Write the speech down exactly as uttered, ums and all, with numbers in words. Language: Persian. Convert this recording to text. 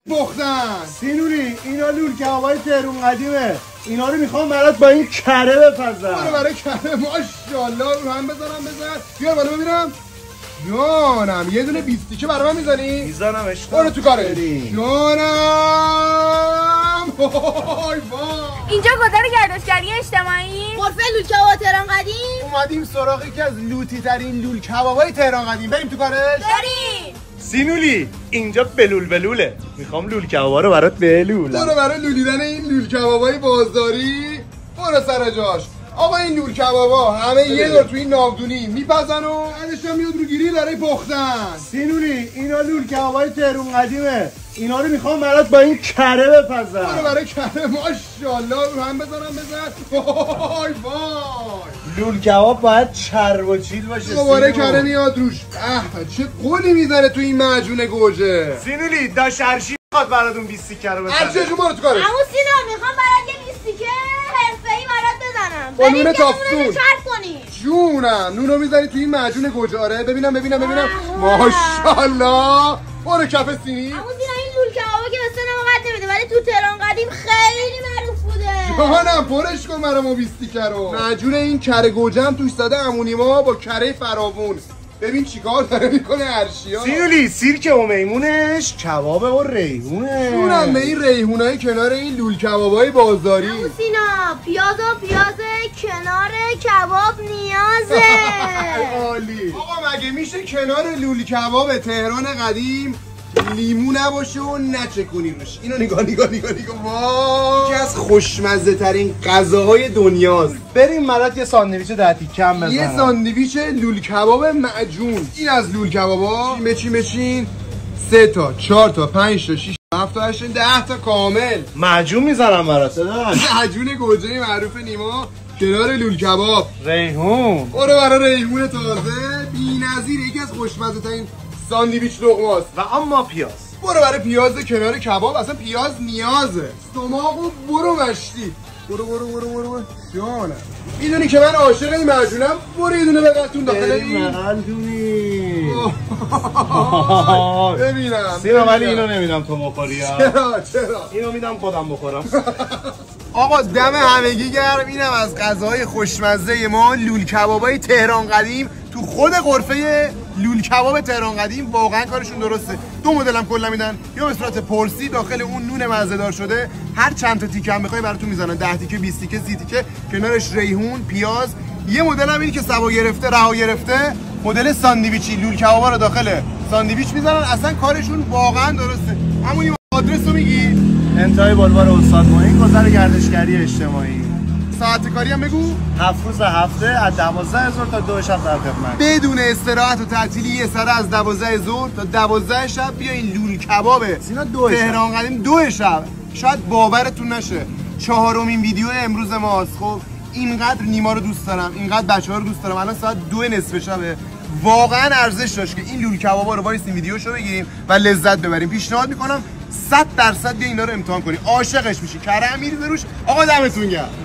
بختن سینوری اینا لول کبابای تهرون قدیمه، اینا رو میخوام برات با این کره بپزم. برو برای کره ماشاءالله رو هم بزنم بزن. بیار بالا ببینم. جانم یه دونه بیستیکه برای من میزنی؟ میزنم عشق. برو تو کاره. جانم وای وای. اینجا گذر گردشگری اجتماعی غرفه لول کباب تهران قدیم. اومدیم سراغ یکی از لوتی ترین لول کبابای تهران قدیم. بریم تو کارش؟ بریم. سینولی اینجا بلول بلوله، میخوام لول کبابا رو برات بلولم. برو برای لولیدن این لول کبابای بازاری برو سر جاش. آقا این لول کبابا همه یه دور تو این ناودونی میپزن و بعدش هم میاد رو گیری برای پختن. سینولی اینا لول کبابای تهرون قدیمه، اینا رو میخوام برات با این کره بپزم. برو برای کره ماشاءالله رو هم بزنم بزن. وای وای. لول کباب باید چرب و چیل باشه. دوباره کره میاد روش. اه چه قولی میزنه تو این معجون گوجه. سینولی داش هرشی میخواد برات اون بیستیکه رو بزنه. هرشی جون برو تو کارش. عمو سینا میخوام برات یه بیستیکه حرفه‌ای برات بزنم. با نون تافتون. چرب کنی. جونم نونو میزنی تو این معجون گوجه. آره ببینم ببینم ببینم. ماشاءالله. برو کف سینی. عمو سینا این لول کبابا که به سن ما قد نمیده ولی تو تهران قدیم خیلی معروف بوده. جانم پرش کن برام اون بیستیکه رو. معجون این کره گوجه هم توش زده عمونی ما با کره فراوون. ببین چیکار داره میکنه هرشیا. سینولی سیرک و میمونش کباب و ریحونه. جونم به این ریحونای کنار این لول کبابای بازاری. عمو سینا پیاز و پیاز کنار کباب نیازه. عالی. آقا مگه میشه کنار لول کباب تهران قدیم لیمو نباشه و نچکونی روش؟ اینو نگاه نگاه نگاه نگاه. وای یکی از خوشمزه ترین غذاهای دنیاست. بریم برات یه ساندویچ ده تیکه هم بزنم. یه ساندویچ لول کباب معجون. این از لول کبابا مچین مچین سه تا چهار تا پنج تا شش تا هفت تا هشت تا ده تا کامل معجون میزنم برات. داداش معجون گوجه معروف نیما کنار لول کباب. ریحون. برو برای ریحون تازه بی‌نظیر یکی از خوشمزه ترین ساندویچ لقماست. و اما پیاز. برو برای پیاز کنار کباب. اصلا پیاز نیازه. سماقو برو مشتی. برو برو برو برو برو. جانم میدونی که من عاشق این معجونم. برو یه دونه بقلتون داخل این بقلتونی. ببینم سینا ولی اینو نمیدم تو بخوری. چرا چرا اینو میدم خودم بخورم. آقا دم همگی گرم. اینم از غذاهای خوشمزه ما لول کبابای تهران قدیم تو خود غرفه لول کباب تهران قدیم. واقعا کارشون درسته. دو مدل هم کلا میدن، یا به صورت پرسی داخل اون نون مزه دار شده، هر چند تا تیکه هم بخوای براتون میزنن. ده تیکه بیست تیکه سی تیکه کنارش ریحون پیاز. یه مدل هم اینی که سوا گرفته رها گرفته مدل ساندویچی لول کبابا رو داخل ساندویچ میزنن. اصلا کارشون واقعا درسته. همون آدرس رو میگی؟ انتهای بلوار استاد معین گذر گردشگری اجتماعی. ساعت کاری هم بگو. هفت روز هفته از دوازده ظهر تا دو شب در خدمت. بدون استراحت و تعطیلی یه سره از دوازده ظهر تا دوازده شب بیاین لول کباب تهران قدیم. دو شب شاید باورتون نشه چهارمین ویدیو امروز ماست. خب اینقدر نیما رو دوست دارم، اینقدر بچه‌ها رو دوست دارم. الان ساعت دو نصف شبه. واقعا ارزش داشت که این لول کبابا رو وایسیم ویدیوشو بگیریم و لذت ببریم. پیشنهاد میکنم صد درصد بیا اینا رو امتحان کنی، عاشقش میشی. کره میریزه روش. آقا دمتون گرم.